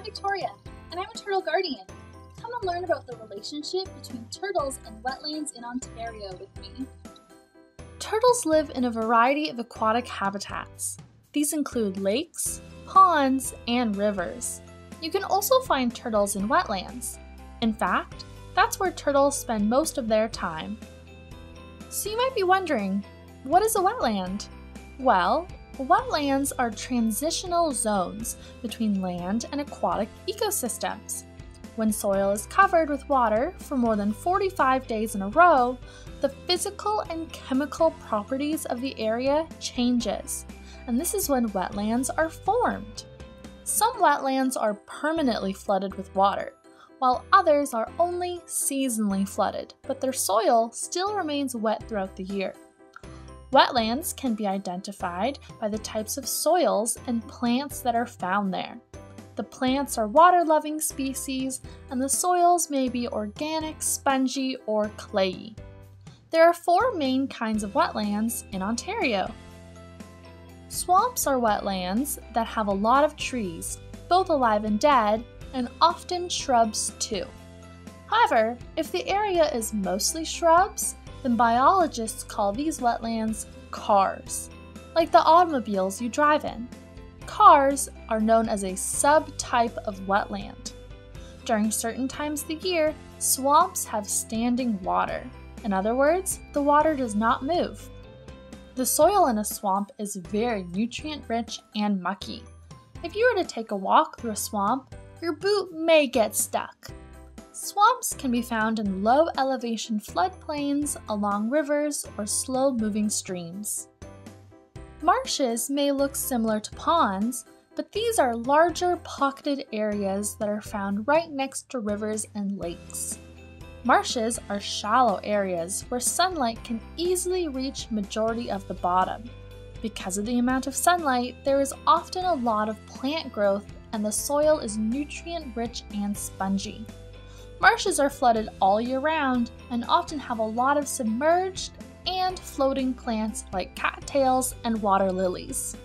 I'm Victoria, and I'm a turtle guardian. Come and learn about the relationship between turtles and wetlands in Ontario with me. Turtles live in a variety of aquatic habitats. These include lakes, ponds, and rivers. You can also find turtles in wetlands. In fact, that's where turtles spend most of their time. So you might be wondering, what is a wetland? Well, wetlands are transitional zones between land and aquatic ecosystems. When soil is covered with water for more than 45 days in a row, the physical and chemical properties of the area changes, and this is when wetlands are formed. Some wetlands are permanently flooded with water, while others are only seasonally flooded, but their soil still remains wet throughout the year. Wetlands can be identified by the types of soils and plants that are found there. The plants are water-loving species, and the soils may be organic, spongy, or clayey. There are 4 main kinds of wetlands in Ontario. Swamps are wetlands that have a lot of trees, both alive and dead, and often shrubs too. However, if the area is mostly shrubs, then biologists call these wetlands cars, like the automobiles you drive in. Cars are known as a subtype of wetland. During certain times of the year, swamps have standing water. In other words, the water does not move. The soil in a swamp is very nutrient-rich and mucky. If you were to take a walk through a swamp, your boot may get stuck. Swamps can be found in low-elevation floodplains, along rivers, or slow-moving streams. Marshes may look similar to ponds, but these are larger pocketed areas that are found right next to rivers and lakes. Marshes are shallow areas where sunlight can easily reach majority of the bottom. Because of the amount of sunlight, there is often a lot of plant growth and the soil is nutrient-rich and spongy. Marshes are flooded all year round and often have a lot of submerged and floating plants like cattails and water lilies.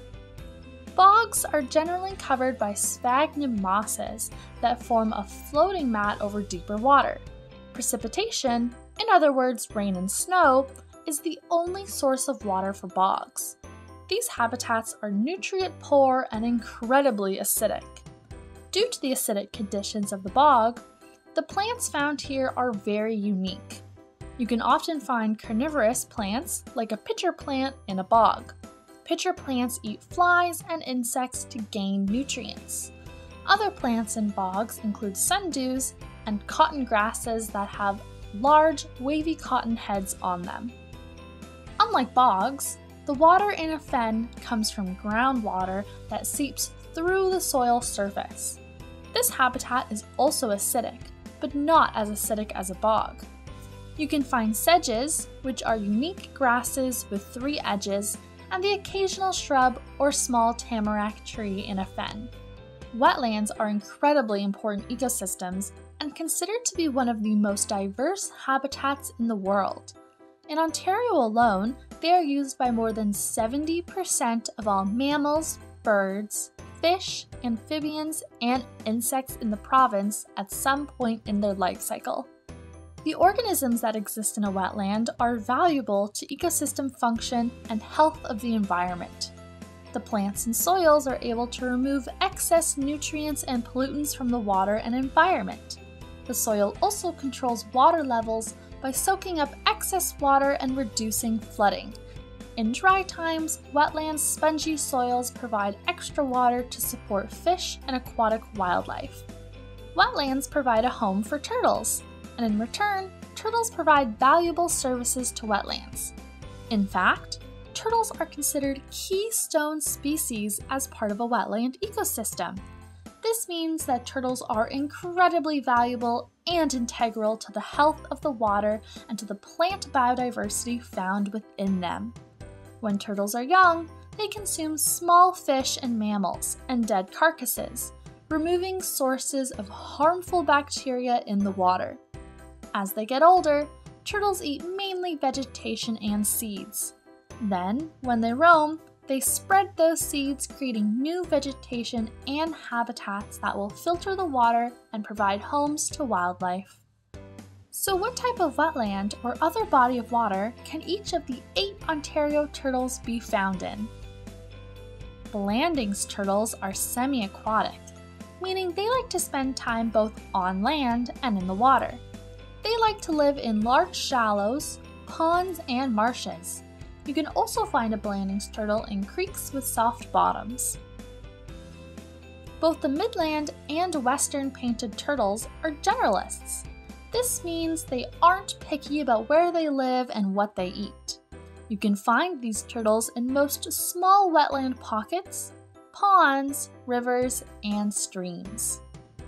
Bogs are generally covered by sphagnum mosses that form a floating mat over deeper water. Precipitation, in other words rain and snow, is the only source of water for bogs. These habitats are nutrient poor and incredibly acidic. Due to the acidic conditions of the bog, the plants found here are very unique. You can often find carnivorous plants like a pitcher plant in a bog. Pitcher plants eat flies and insects to gain nutrients. Other plants in bogs include sundews and cotton grasses that have large, wavy cotton heads on them. Unlike bogs, the water in a fen comes from groundwater that seeps through the soil surface. This habitat is also acidic, but not as acidic as a bog. You can find sedges, which are unique grasses with 3 edges, and the occasional shrub or small tamarack tree in a fen. Wetlands are incredibly important ecosystems and considered to be one of the most diverse habitats in the world. In Ontario alone, they are used by more than 70% of all mammals, birds, fish, amphibians, and insects in the province at some point in their life cycle. The organisms that exist in a wetland are valuable to ecosystem function and health of the environment. The plants and soils are able to remove excess nutrients and pollutants from the water and environment. The soil also controls water levels by soaking up excess water and reducing flooding. In dry times, wetlands' spongy soils provide extra water to support fish and aquatic wildlife. Wetlands provide a home for turtles, and in return, turtles provide valuable services to wetlands. In fact, turtles are considered keystone species as part of a wetland ecosystem. This means that turtles are incredibly valuable and integral to the health of the water and to the plant biodiversity found within them. When turtles are young, they consume small fish and mammals and dead carcasses, removing sources of harmful bacteria in the water. As they get older, turtles eat mainly vegetation and seeds. Then, when they roam, They spread those seeds, creating new vegetation and habitats that will filter the water and provide homes to wildlife. So what type of wetland or other body of water can each of the 8 Ontario turtles be found in? Blanding's turtles are semi-aquatic, meaning they like to spend time both on land and in the water. They like to live in large shallows, ponds, and marshes. You can also find a Blanding's turtle in creeks with soft bottoms. Both the Midland and Western painted turtles are generalists. This means they aren't picky about where they live and what they eat. You can find these turtles in most small wetland pockets, ponds, rivers, and streams.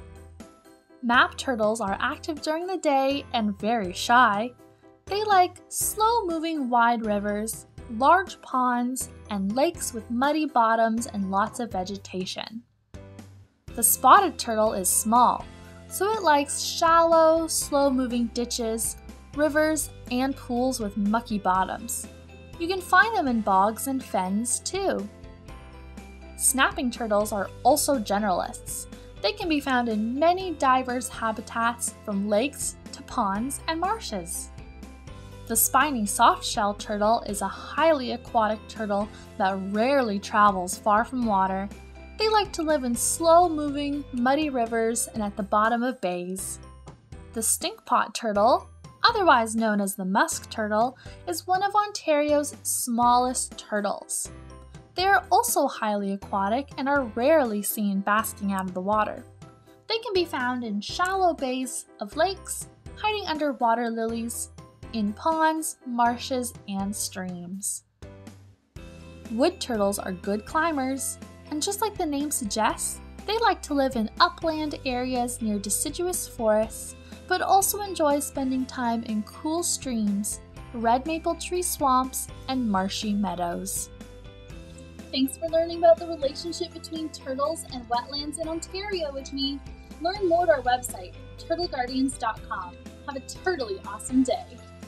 Map turtles are active during the day and very shy. They like slow-moving wide rivers, large ponds, and lakes with muddy bottoms and lots of vegetation. The spotted turtle is small, so it likes shallow, slow-moving ditches, rivers, and pools with mucky bottoms. You can find them in bogs and fens too. Snapping turtles are also generalists. They can be found in many diverse habitats from lakes to ponds and marshes. The spiny softshell turtle is a highly aquatic turtle that rarely travels far from water. They like to live in slow-moving, muddy rivers and at the bottom of bays. The stinkpot turtle, otherwise known as the musk turtle, is one of Ontario's smallest turtles. They are also highly aquatic and are rarely seen basking out of the water. They can be found in shallow bays of lakes, hiding under water lilies, in ponds, marshes, and streams. Wood turtles are good climbers, and just like the name suggests, they like to live in upland areas near deciduous forests, but also enjoy spending time in cool streams, red maple tree swamps, and marshy meadows. Thanks for learning about the relationship between turtles and wetlands in Ontario with me. Learn more at our website, turtleguardians.com. Have a turtly awesome day.